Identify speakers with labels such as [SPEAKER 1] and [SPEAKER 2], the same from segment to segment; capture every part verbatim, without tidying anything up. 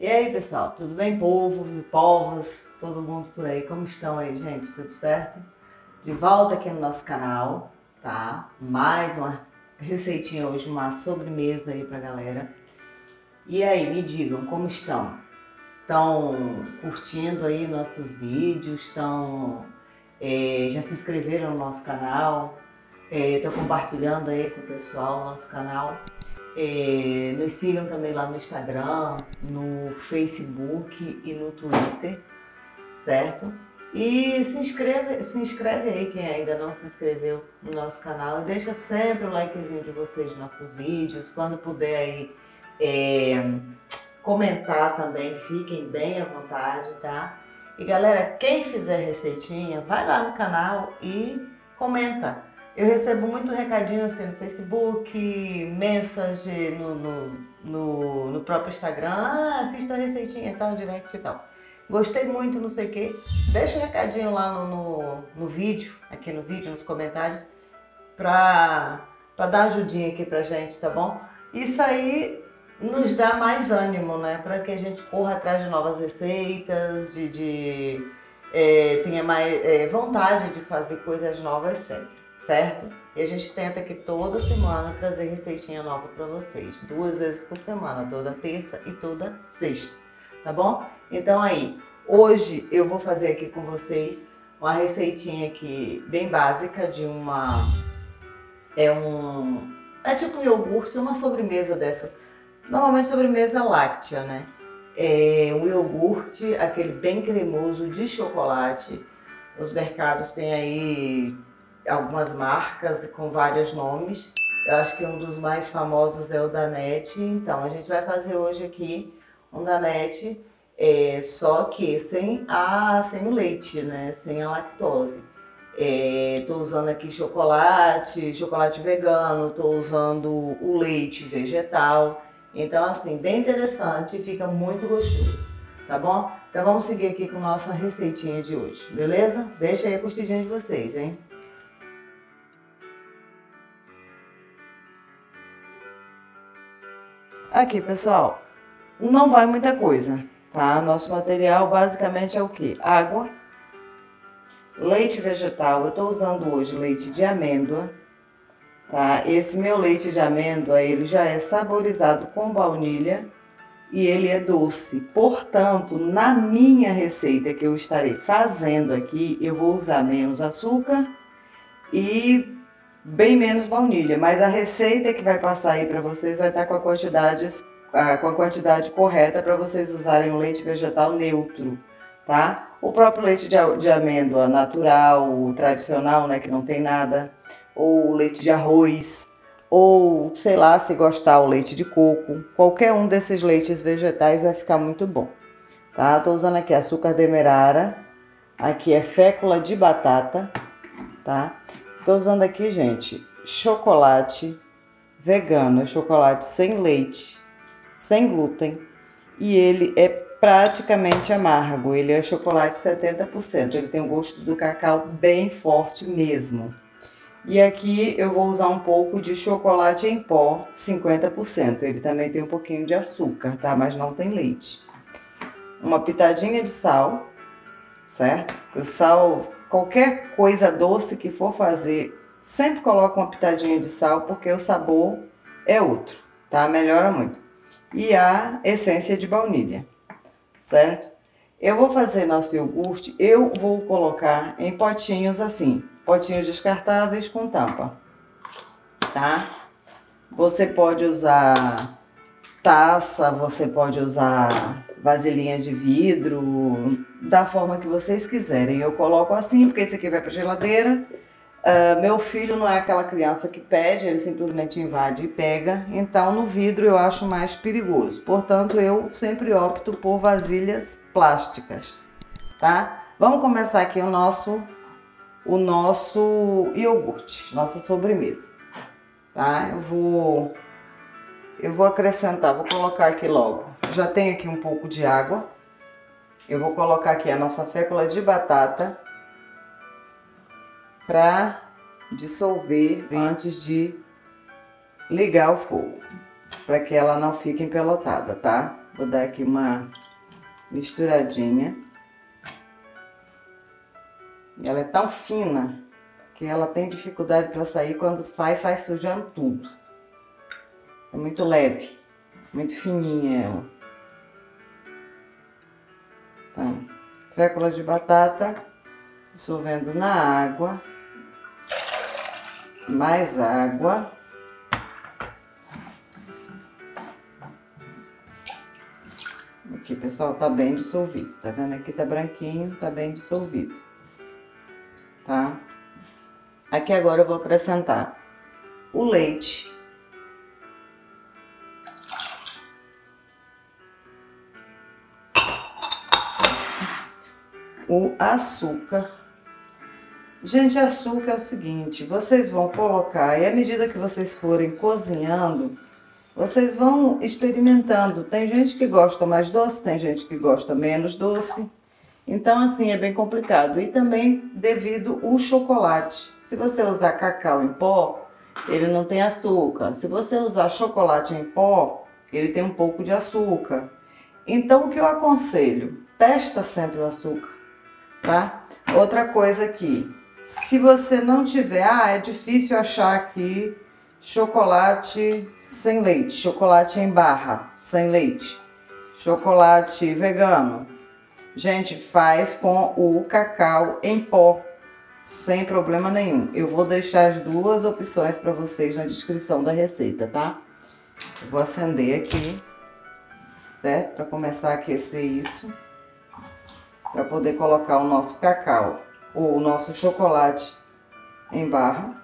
[SPEAKER 1] E aí, pessoal, tudo bem, povo, povos, todo mundo por aí, como estão aí, gente? Tudo certo? De volta aqui no nosso canal, tá? Mais uma receitinha hoje, uma sobremesa aí pra galera. E aí, me digam, como estão? Estão curtindo aí nossos vídeos? Estão, é, já se inscreveram no nosso canal? Estão é, compartilhando aí com o pessoal o nosso canal? É, nos sigam também lá no Instagram, no Facebook e no Twitter, certo? E se inscreve, se inscreve aí quem ainda não se inscreveu no nosso canal e deixa sempre o likezinho de vocês nos nossos vídeos. Quando puder aí é, comentar também, fiquem bem à vontade, tá? E galera, quem fizer receitinha, vai lá no canal e comenta. Eu recebo muito recadinho assim no Facebook, mensagem no, no, no, no próprio Instagram. Ah, fiz tua receitinha e tal, direct e tal. Gostei muito, não sei o que. Deixa um recadinho lá no, no, no vídeo, aqui no vídeo, nos comentários, pra, pra dar ajudinha aqui pra gente, tá bom? Isso aí nos dá mais ânimo, né? Pra que a gente corra atrás de novas receitas, de, de é, tenha mais é, vontade de fazer coisas novas sempre. Certo? E a gente tenta aqui toda semana trazer receitinha nova para vocês, duas vezes por semana, toda terça e toda sexta, tá bom? Então aí, hoje eu vou fazer aqui com vocês uma receitinha aqui bem básica de uma, é um, é tipo um iogurte, uma sobremesa dessas, normalmente sobremesa láctea, né? É um iogurte, aquele bem cremoso de chocolate, os mercados têm aí algumas marcas com vários nomes. Eu acho que um dos mais famosos é o Danette. Então a gente vai fazer hoje aqui um Danette, é, só que sem, a, sem o leite, né? Sem a lactose. Estou é, usando aqui chocolate, chocolate vegano, estou usando o leite vegetal. Então assim, bem interessante e fica muito gostoso, tá bom? Então vamos seguir aqui com nossa receitinha de hoje, beleza? Deixa aí a curtidinha de vocês, hein? Aqui, pessoal, não vai muita coisa, tá? Nosso material basicamente é o que? Água, leite vegetal. Eu tô usando hoje leite de amêndoa, tá? Esse meu leite de amêndoa, ele já é saborizado com baunilha e ele é doce. Portanto, na minha receita que eu estarei fazendo aqui, eu vou usar menos açúcar e bem menos baunilha, mas a receita que vai passar aí para vocês vai estar com a quantidade, com a quantidade correta para vocês usarem o leite vegetal neutro, tá? O próprio leite de, de amêndoa natural, o tradicional, né, que não tem nada, ou leite de arroz, ou sei lá, se gostar o leite de coco, qualquer um desses leites vegetais vai ficar muito bom, tá? Tô usando aqui açúcar demerara, aqui é fécula de batata, tá? Tô usando aqui, gente, chocolate vegano, é chocolate sem leite, sem glúten, e ele é praticamente amargo, ele é chocolate setenta por cento, ele tem o gosto do cacau bem forte mesmo. E aqui eu vou usar um pouco de chocolate em pó, cinquenta por cento, ele também tem um pouquinho de açúcar, tá? Mas não tem leite. Uma pitadinha de sal, certo? O sal... Qualquer coisa doce que for fazer, sempre coloca uma pitadinha de sal, porque o sabor é outro, tá? Melhora muito. E a essência de baunilha, certo? Eu vou fazer nosso iogurte, eu vou colocar em potinhos assim, potinhos descartáveis com tampa, tá? Você pode usar taça, você pode usar vasilhinha de vidro, da forma que vocês quiserem. Eu coloco assim, porque esse aqui vai para geladeira. Uh, meu filho não é aquela criança que pede, ele simplesmente invade e pega. Então no vidro eu acho mais perigoso. Portanto, eu sempre opto por vasilhas plásticas, tá? Vamos começar aqui o nosso, o nosso iogurte, nossa sobremesa, tá? Eu vou... Eu vou acrescentar, vou colocar aqui logo, já tenho aqui um pouco de água. Eu vou colocar aqui a nossa fécula de batata para dissolver antes de ligar o fogo, para que ela não fique empelotada, tá? Vou dar aqui uma misturadinha. Ela é tão fina que ela tem dificuldade para sair. Quando sai, sai sujando tudo. É muito leve, muito fininha ela. Então, fécula de batata, dissolvendo na água. Mais água. Aqui, pessoal, tá bem dissolvido. Tá vendo? Aqui tá branquinho, tá bem dissolvido. Tá? Aqui agora eu vou acrescentar o leite. O açúcar. Gente, açúcar é o seguinte, vocês vão colocar, e à medida que vocês forem cozinhando, vocês vão experimentando. Tem gente que gosta mais doce, tem gente que gosta menos doce. Então, assim, é bem complicado. E também devido ao chocolate. Se você usar cacau em pó, ele não tem açúcar. Se você usar chocolate em pó, ele tem um pouco de açúcar. Então, o que eu aconselho? Testa sempre o açúcar, tá? Outra coisa aqui. Se você não tiver, ah, é difícil achar aqui chocolate sem leite, chocolate em barra, sem leite, chocolate vegano. Gente, faz com o cacau em pó, sem problema nenhum. Eu vou deixar as duas opções para vocês na descrição da receita, tá? Eu vou acender aqui, certo? Para começar a aquecer isso, para poder colocar o nosso cacau, ou o nosso chocolate em barra.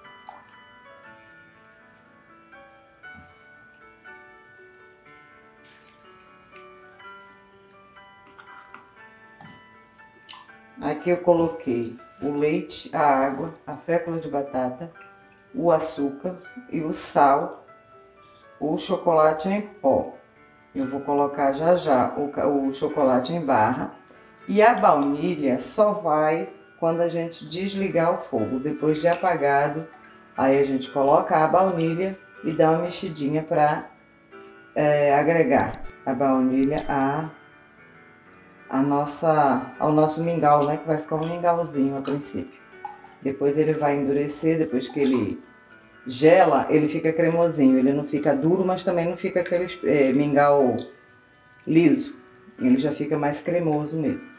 [SPEAKER 1] Aqui eu coloquei o leite, a água, a fécula de batata, o açúcar e o sal, o chocolate em pó. Eu vou colocar já já o, o chocolate em barra. E a baunilha só vai quando a gente desligar o fogo. Depois de apagado, aí a gente coloca a baunilha e dá uma mexidinha para é, agregar a baunilha a, a nossa, ao nosso mingau, né? Que vai ficar um mingauzinho a princípio. Depois ele vai endurecer, depois que ele gela, ele fica cremosinho. Ele não fica duro, mas também não fica aquele é, mingau liso. Ele já fica mais cremoso mesmo.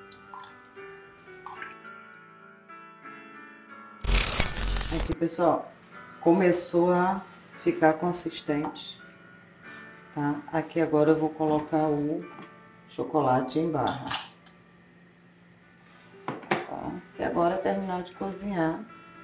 [SPEAKER 1] Aqui, pessoal, começou a ficar consistente, tá? Aqui agora eu vou colocar o chocolate em barra, tá? E agora terminar de cozinhar.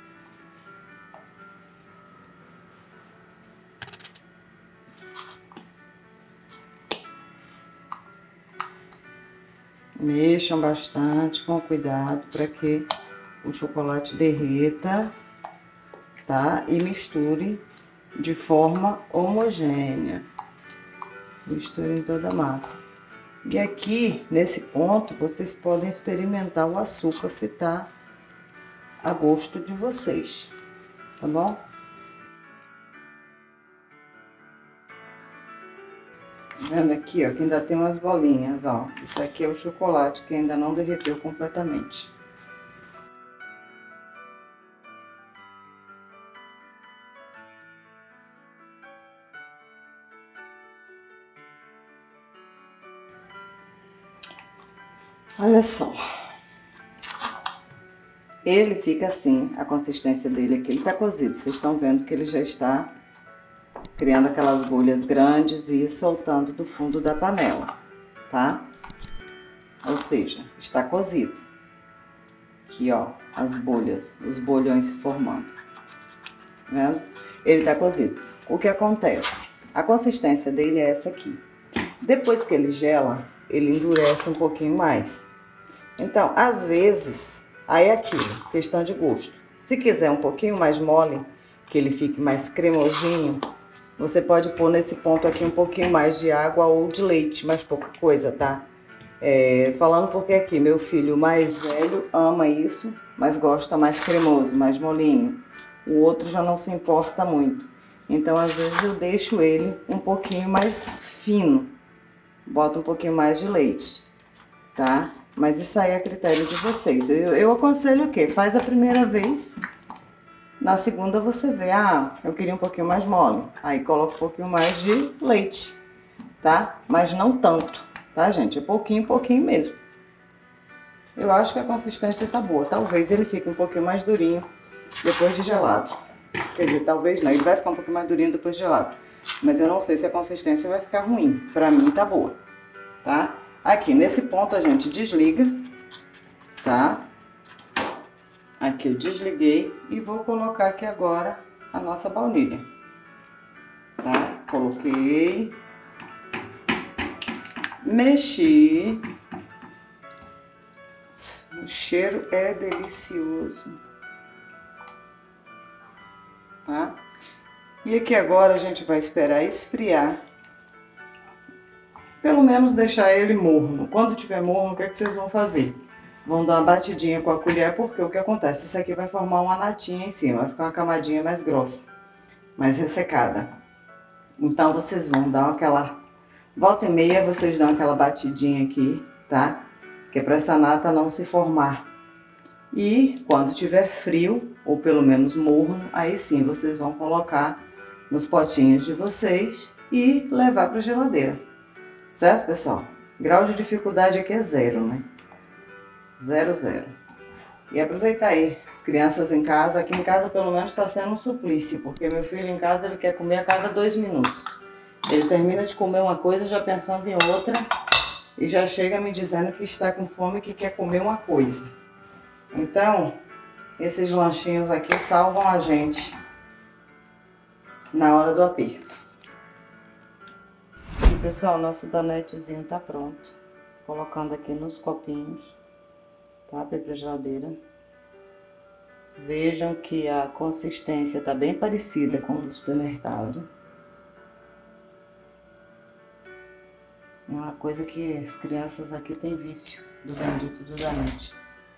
[SPEAKER 1] Mexam bastante, com cuidado, para que o chocolate derreta, tá? E misture de forma homogênea. Misture em toda a massa. E aqui, nesse ponto, vocês podem experimentar o açúcar, se tá a gosto de vocês, tá bom? Vendo aqui, ó, que ainda tem umas bolinhas, ó. Isso aqui é o chocolate que ainda não derreteu completamente. Olha só. Ele fica assim, a consistência dele aqui, ele tá cozido. Vocês estão vendo que ele já está criando aquelas bolhas grandes e soltando do fundo da panela, tá? Ou seja, está cozido. Aqui, ó, as bolhas, os bolhões se formando. Tá vendo? Ele tá cozido. O que acontece? A consistência dele é essa aqui. Depois que ele gela, ele endurece um pouquinho mais. Então, às vezes, aí é aquilo, questão de gosto. Se quiser um pouquinho mais mole, que ele fique mais cremosinho, você pode pôr nesse ponto aqui um pouquinho mais de água ou de leite, mas pouca coisa, tá? É, falando porque aqui, meu filho mais velho ama isso, mas gosta mais cremoso, mais molinho. O outro já não se importa muito. Então, às vezes, eu deixo ele um pouquinho mais fino, bota um pouquinho mais de leite, tá? Mas isso aí é a critério de vocês. Eu, eu aconselho o quê? Faz a primeira vez, na segunda você vê, ah, eu queria um pouquinho mais mole. Aí coloca um pouquinho mais de leite, tá? Mas não tanto, tá, gente? É pouquinho, pouquinho mesmo. Eu acho que a consistência tá boa. Talvez ele fique um pouquinho mais durinho depois de gelado. Quer dizer, talvez não. Ele vai ficar um pouquinho mais durinho depois de gelado. Mas eu não sei se a consistência vai ficar ruim. Pra mim tá boa, tá? Aqui, nesse ponto a gente desliga, tá? Aqui eu desliguei e vou colocar aqui agora a nossa baunilha, tá? Coloquei, mexi, o cheiro é delicioso, tá? E aqui agora a gente vai esperar esfriar, pelo menos deixar ele morno. Quando tiver morno, o que é que vocês vão fazer? Vão dar uma batidinha com a colher, porque o que acontece? Isso aqui vai formar uma natinha em cima, vai ficar uma camadinha mais grossa, mais ressecada. Então vocês vão dar aquela, volta e meia vocês dão aquela batidinha aqui, tá? Que é para essa nata não se formar. E quando tiver frio, ou pelo menos morno, aí sim vocês vão colocar nos potinhos de vocês e levar para a geladeira. Certo, pessoal? Grau de dificuldade aqui é zero, né? Zero, zero. E aproveitar aí, as crianças em casa, aqui em casa pelo menos está sendo um suplício, porque meu filho em casa ele quer comer a cada dois minutos. Ele termina de comer uma coisa já pensando em outra e já chega me dizendo que está com fome e que quer comer uma coisa. Então, esses lanchinhos aqui salvam a gente na hora do aperto. E pessoal, nosso danetezinho tá pronto. Colocando aqui nos copinhos. Tá, para ir pra geladeira. Vejam que a consistência tá bem parecida com o do supermercado. É uma coisa que as crianças aqui têm vício do bendito do danete.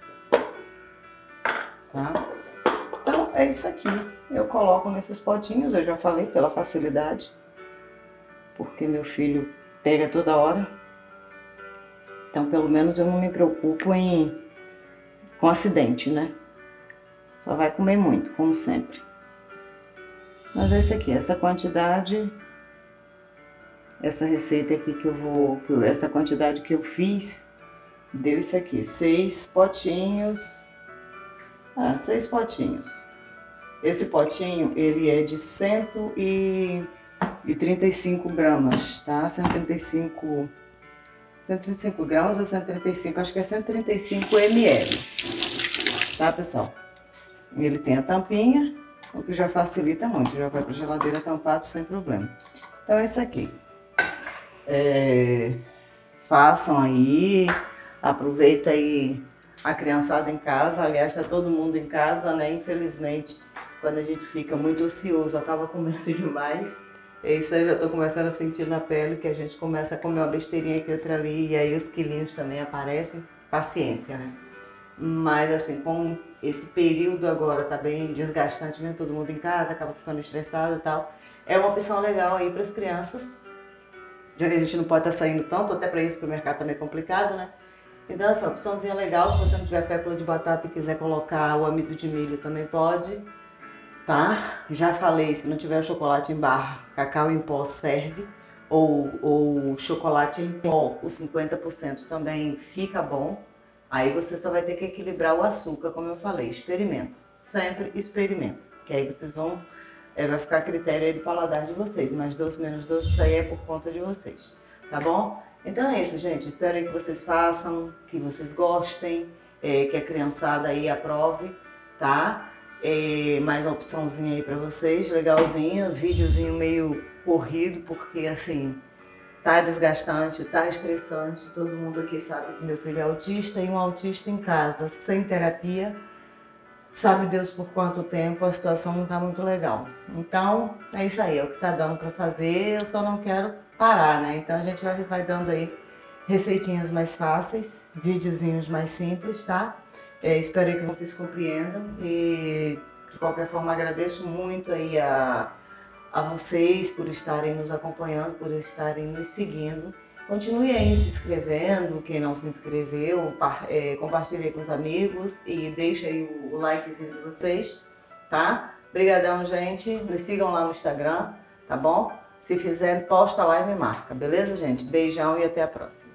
[SPEAKER 1] Tá? Então é isso aqui. Eu coloco nesses potinhos, eu já falei, pela facilidade. Porque meu filho pega toda hora. Então pelo menos eu não me preocupo em com acidente, né? Só vai comer muito, como sempre. Mas é esse aqui, essa quantidade, essa receita aqui que eu vou, que eu, essa quantidade que eu fiz, deu isso aqui, seis potinhos, ah, seis potinhos. Esse potinho, ele é de cento e trinta e cinco gramas, tá? cento e trinta e cinco, cento e trinta e cinco gramas ou cento e trinta e cinco, acho que é cento e trinta e cinco mililitros. Tá, pessoal? Ele tem a tampinha, o que já facilita muito, já vai para a geladeira tampado sem problema. Então é isso aqui. É, façam aí, aproveita aí a criançada em casa, aliás, tá todo mundo em casa, né? Infelizmente, quando a gente fica muito ocioso, acaba comendo demais. Isso eu já tô começando a sentir na pele, que a gente começa a comer uma besteirinha aqui, outra ali, e aí os quilinhos também aparecem. Paciência, né? Mas assim, com esse período agora tá bem desgastante, né? Todo mundo em casa, acaba ficando estressado e tal. É uma opção legal aí para as crianças. Já que a gente não pode estar saindo tanto, até para isso o mercado também é complicado, né? Então essa opçãozinha legal, se você não tiver fécula de batata e quiser colocar o amido de milho também pode, tá? Já falei, se não tiver o chocolate em barra, cacau em pó serve. Ou, ou chocolate em pó, o cinquenta por cento também fica bom. Aí você só vai ter que equilibrar o açúcar, como eu falei, experimenta. Sempre experimenta, que aí vocês vão, é, vai ficar a critério aí do paladar de vocês. Mais doce, menos doce, isso aí é por conta de vocês, tá bom? Então é isso, gente. Espero aí que vocês façam, que vocês gostem, é, que a criançada aí aprove, tá? É, mais uma opçãozinha aí pra vocês, legalzinho, videozinho meio corrido, porque assim... Tá desgastante, tá estressante, todo mundo aqui sabe que meu filho é autista e um autista em casa, sem terapia, sabe Deus por quanto tempo, a situação não tá muito legal. Então, é isso aí, é o que tá dando pra fazer, eu só não quero parar, né? Então a gente vai, vai dando aí receitinhas mais fáceis, videozinhos mais simples, tá? É, espero que vocês compreendam e de qualquer forma agradeço muito aí a... a vocês por estarem nos acompanhando, por estarem nos seguindo Continue aí se inscrevendo, quem não se inscreveu, é, compartilhe aí com os amigos e deixe aí o, o likezinho de vocês, tá? Obrigadão, gente. Nos sigam lá no Instagram, tá bom? Se fizer, posta lá e me marca, beleza, gente? Beijão e até a próxima.